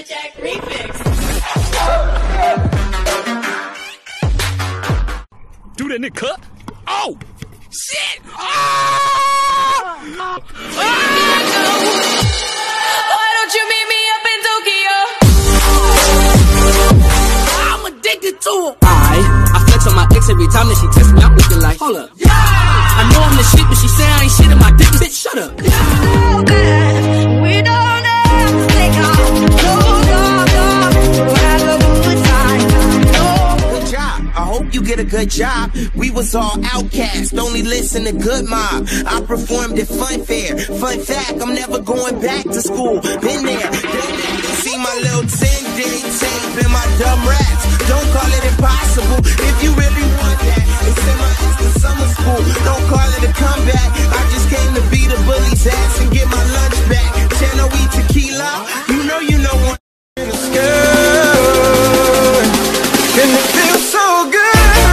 Lumberjack remix. Do that nigga cut. Oh! Shit! Oh! Why don't you meet me up in Tokyo? I'm addicted to him. I flex on my ex every time that she text me. I'm looking like, hold up. Yeah. I know I'm the shit, but she say I ain't shit in my dick. Bitch, shut up. We don't have to take off. Good job. I hope you get a good job. We was all outcasts, only listen to Good Mob. I performed at Fun Fair. Fun fact, I'm never going back to school. Been there, done that. You see my little 10-day tape and my dumb raps. Don't call it impossible if you really want that. It's in my ass to summer school. Don't call it a comeback. I just came to beat a bully's ass and get my lunch back. Channel E tequila. You know what? In a skirt, and it feels so good.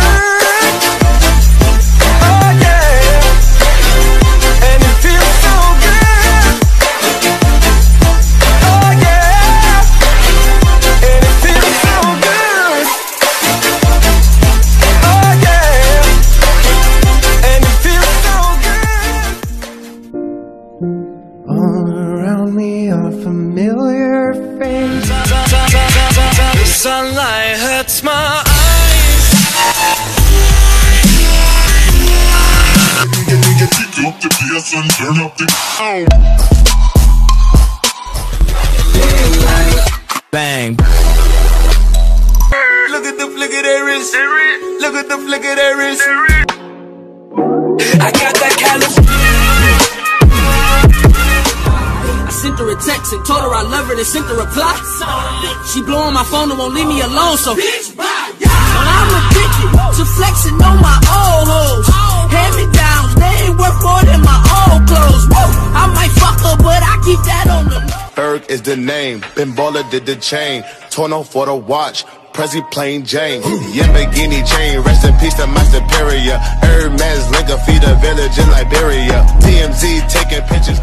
Oh yeah, and it feels so good. Oh yeah, and it feels so good. Oh yeah, and it feels so good. All around me are familiar faces. The sunlight hurts my eyes. Up the PS and turn up the bang. Look at the flick of their wrist. Look at the flick of their wrist. I got that California. I sent her a text and told her I love her and sent her a reply. She blowing my phone and won't leave me alone, so bitch, bye. Well, I'm addicted to flexing on my old hoes. Hand-me-downs, they ain't worth more than my old clothes. Woo! I might fuck her, but I keep that on the Berg is the name, Ben Baller did the chain, Torno for the watch, Prezi plain Jane, Lamborghini chain, rest in peace to my superior, Hermes Linka feed a village in Liberia, TMZ taking pictures.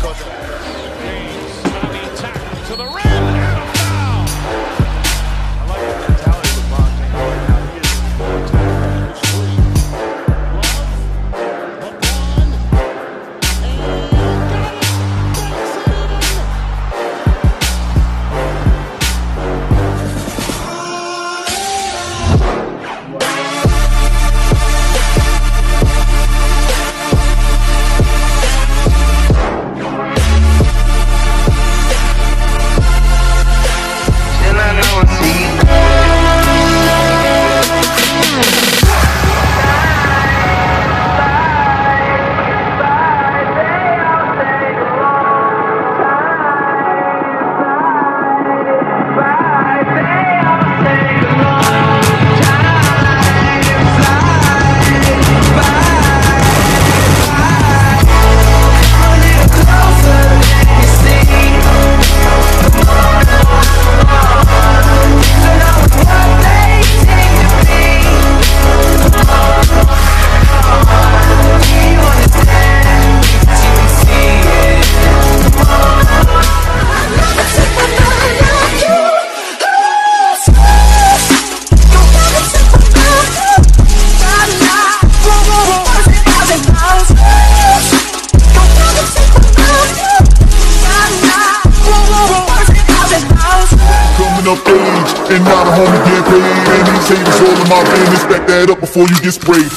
And now the homie get paid, and he say this all in my business. Back that up before you get sprayed.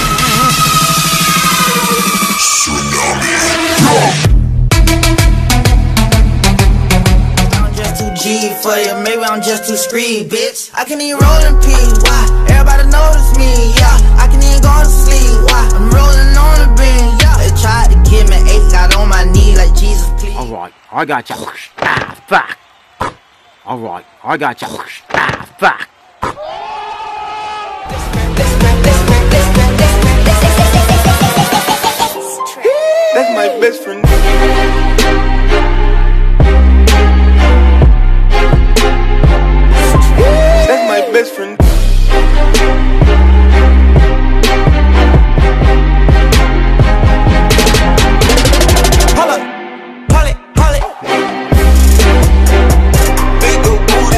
Tsunami. I'm just too G for you, maybe I'm just too street, bitch. I can even roll in P, why? Everybody notice me, yeah. I can even go to sleep, why? I'm rolling on the beam, yeah. They tried to give me 8, got on my knee like Jesus, please. Alright, I got you. Ah, fuck. Alright, I got you. Ah, fuck. That's my best friend. That's my best friend. Hold up, hold it. Big old booty.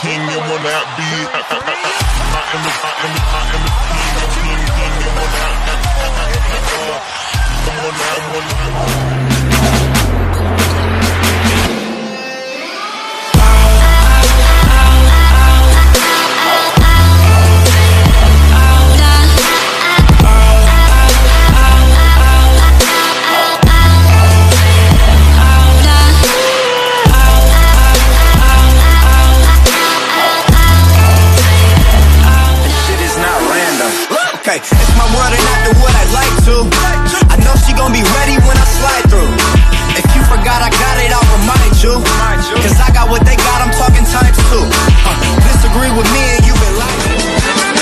king and will not be. I am the king and will not. It's my world and not the what I'd like to. I know she gon' be ready when I slide through. If you forgot I got it, I'll remind you. Cause I got what they got, I'm talking times two. Disagree with me and you been lying.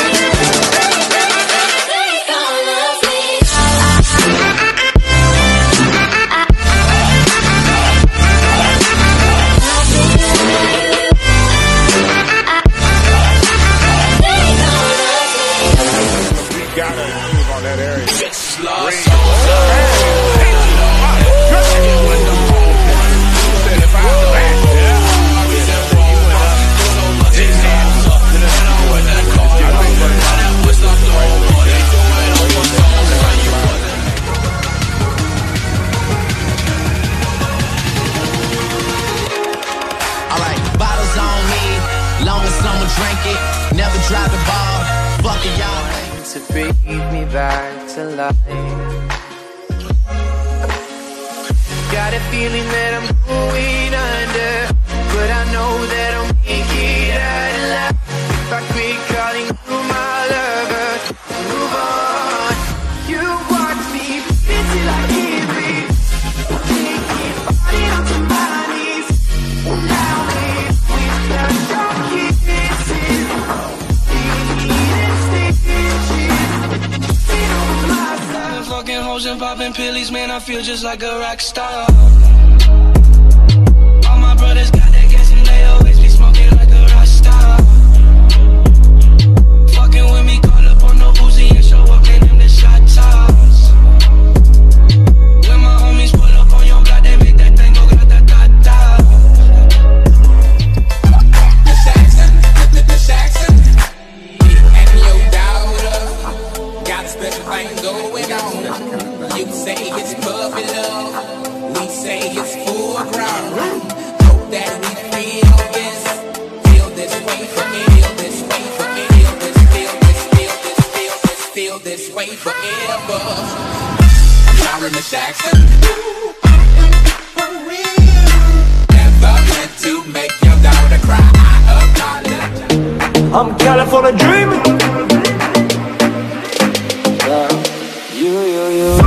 Got a feeling that I'm going under, but I know that I'll make it out alive. If I quit calling you my lover, move on. You watch me until I can't breathe. Taking body onto my knees. Now live without your kisses. Needing stitches. Feet over my side. Fucking hoes and popping pillies, man, I feel just like a rock star. All my brothers got that gas and they always be smoking like a rock star. Fucking with me, call up on no Uzi and show up in them the shot toss. When my homies pull up on your block, they make that thing go grata-ta-ta. The Saxon, and your daughter got a special thing going on. You say it's puppy love, we say it's full ground. Hope that we feel this way feel this way forever. Y'all in the Jackson. Never meant to make your daughter cry. I apologize. I'm California dreaming. You.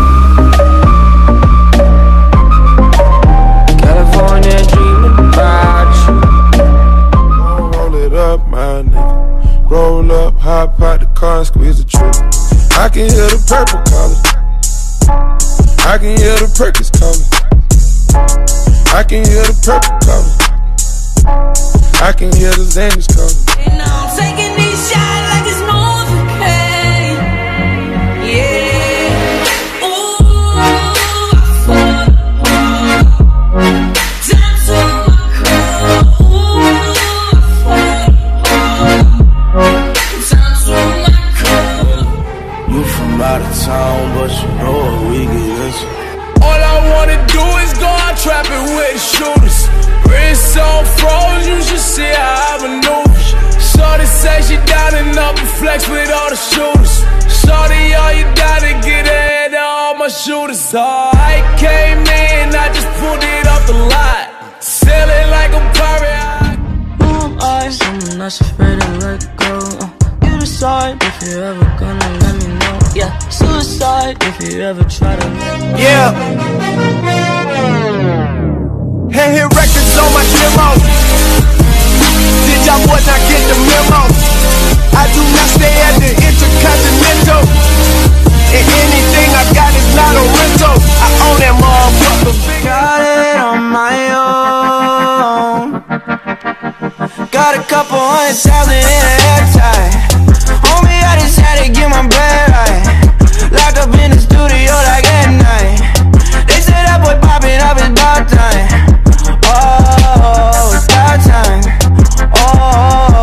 California dreaming about you. Roll it up, my nigga. Roll up, hop out the car and squeeze the trigger. I can hear the purple calling. I can hear the Perkins calling. I can hear the purple calling. I can hear the Xannies calling. And now I'm taking these shots like it's Novocaine. Yeah. Out of town, but you know what we get into. All I wanna do is go out trapping with the shooters. Wrist on froze, you should see how I maneuver. Shorty say she down and up and flex with all the shooters. Shorty, all you gotta get ahead of all my shooters. I came in, I just pulled it off the lot. Sailing like a pirate. Who am I? Someone that's afraid to let go. You decide if you're ever gonna let me know. Yeah, suicide if you ever try to let me know. Yeah. Hey, hit records on my demo. Did y'all boys not get the memo? I do not stay at the Intercontinental. And anything I got is not a rental. I own that motherfucker. Got it on my own. Got a couple 100,000 in a hair tie. Homie, I just had to get my bread right. Locked up in the studio like at night. They said that boy popping up, it's about time. Oh, it's about time. Oh.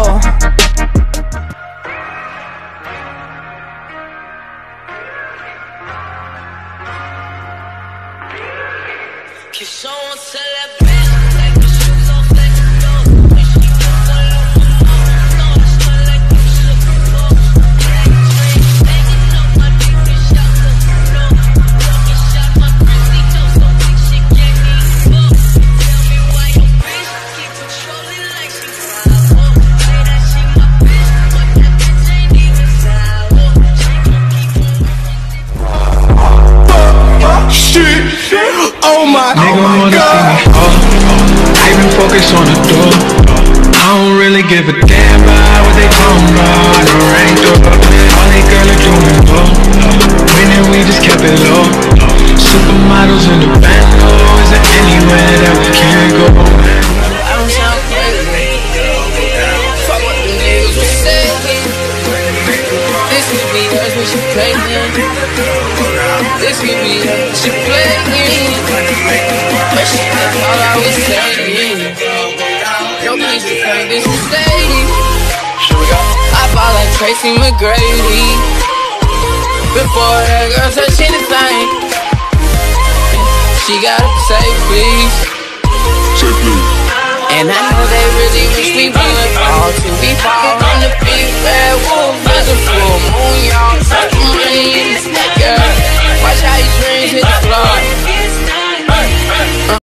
She so on sell that bitch like the shoes on flex the door. When she goes all over no, I smell like you sugar bowl. Banging up my dick and shot the no. Fucking shot my Chrissy toe, so big shit can't get fucked. Tell me why your bitch keep controlling like she Bravo. Say that she my bitch, but that bitch ain't even sour. She gon' keep on Shit, oh my Nigga God. I been focused on the door. I don't really give a damn about what they talking about. I done ranked up, all they girl are doing low. Winning, we just kept it low. Supermodels in the band, is there anywhere that we can't go? I don't sound crazy. Fuck what the niggas was saying. This could be hers when she pregnant. This could be her when she playing. But shit, that's all I was saying. Yo, please defend this mistake. I fall like Tracy McGrady. Before that girl touch anything, she gotta say please. Say please. And I know they really wish we would fall to be fall on the big bad wolf. There's a full moon, y'all. Money in this girl. Watch how you dreams hit the floor.